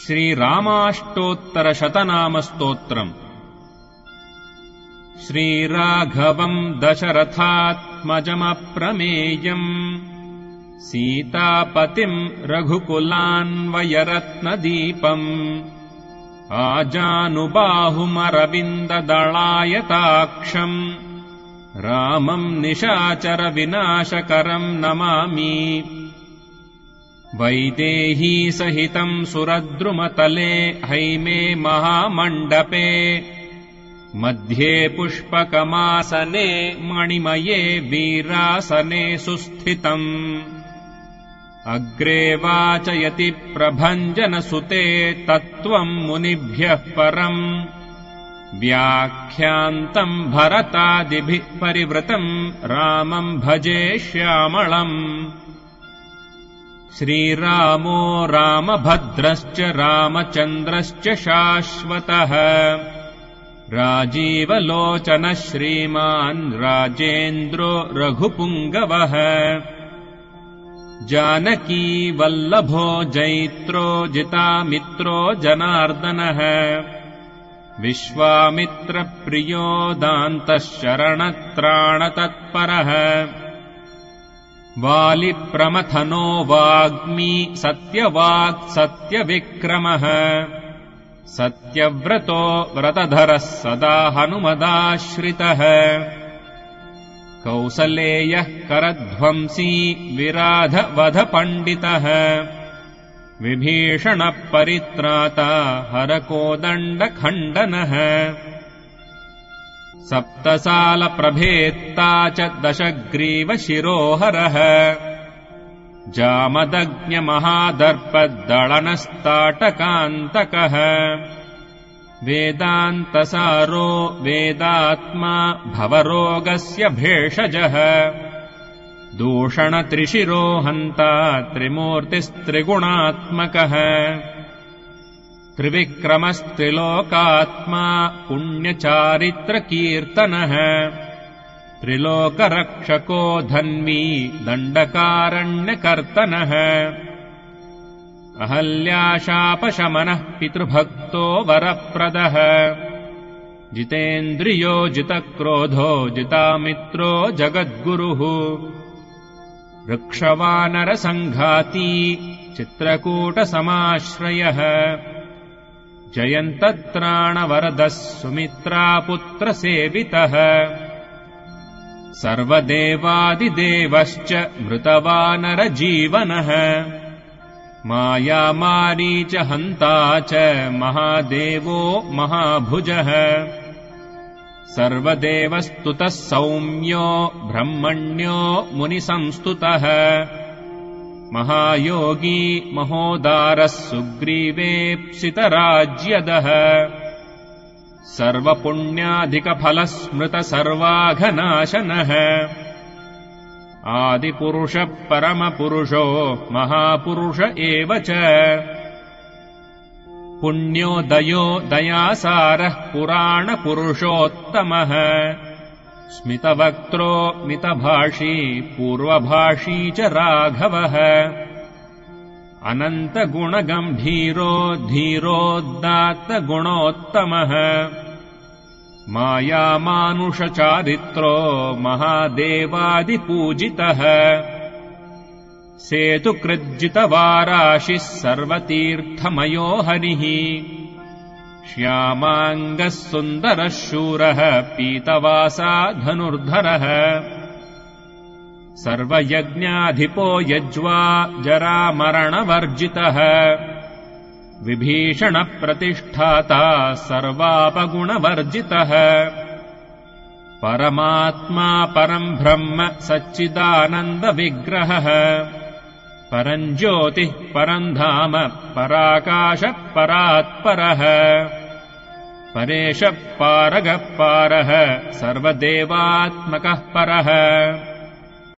श्रीरामाष्टोत्तरशतनामस्तोत्रम्। श्रीराघवम् दशरथात्मजमप्रमेयम् सीतापतिम् रघुकुलान्वयरत्नदीपम् आजानुबाहुमरविन्ददलायताक्षम् रामम् निशाचरविनाशकरम् नमामि। वैदेही सहितम् सुरद्रुमतले हैमे महामण्डपे मध्ये पुष्पकमासने मणिमये वीरासने सुस्थितम्। अग्रे वाचयति प्रभञ्जनसुते तत्त्वम् मुनिभ्यः परम् व्याख्यान्तम् भरतादिभिः परिवृतम् रामम् भजे श्यामळम्। श्रीरामो रामभद्रश्च रामचन्द्रश्च शाश्वतः राजीवलोचनः श्रीमान् राजेन्द्रो रघुपुङ्गवः। जानकी वल्लभो जैत्रो जितामित्रो जनार्दनः विश्वामित्रप्रियो दान्तः शरणत्राणतत्परः। वालिप्रमथनो वाग्मी सत्यवाक् सत्यविक्रमः सत्यव्रतो व्रतधरः सदा हनुमदाश्रितः। कौसलेयः करध्वंसी विराधवधपण्डितः विभीषणपरित्राता हरकोदण्डखण्डनः। सप्तसालप्रभेत्ता च दशग्रीवशिरोहरः जामदग्न्यमहादर्पदळनस्ताटकान्तकः। वेदान्तसारो वेदात्मा भवरोगस्य भेषजः दूषणत्रिशिरो हन्ता त्रिमूर्तिस्त्रिगुणात्मकः। त्रिविक्रमस्त्रिलोकात्मा पुण्यचारित्रकीर्तनः त्रिलोकरक्षको धन्वी दण्डकारण्यकर्तनः। अहल्याशापशमनः पितृभक्तो वरप्रदः जितेन्द्रियो जितक्रोधो जितामित्रो जगद्गुरुः। वृक्षवानरसङ्घाती चित्रकूटसमाश्रयः जयन्तत्राणवरदः सुमित्रापुत्रसेवितः। सर्वदेवादिदेवश्च मृतवानरजीवनः मायामारीच हन्ता च महादेवो महाभुजः। सर्वदेवस्तुतः सौम्यो ब्रह्मण्यो मुनिसंस्तुतः महायोगी महोदारः सुग्रीवेप्सितराज्यदः। सर्वपुण्याधिकफलस्मृतसर्वाघनाशनः आदिपुरुषः परमपुरुषो महापुरुष एव च। पुण्योदयो दयासारः पुराणपुरुषोत्तमः स्मितवक्त्रो मितभाषी पूर्वभाषी च राघवः। अनन्तगुणगम्भीरो धीरोदात्तगुणोत्तमः मायामानुषचारित्रो महादेवादिपूजितः। सेतुकृज्जितवाराशिः सर्वतीर्थमयो हरिः श्यामाङ्गः सुन्दरः शूरः पीतवासा धनुर्धरः। सर्वयज्ञाधिपो यज्वा जरामरणवर्जितः विभीषणप्रतिष्ठाता सर्वापगुणवर्जितः। परमात्मा परम् ब्रह्म सच्चिदानन्दविग्रहः परम् ज्योतिः परम् धाम पराकाशः परात्परः। परेशः पारगः पारः सर्वदेवात्मकः परः।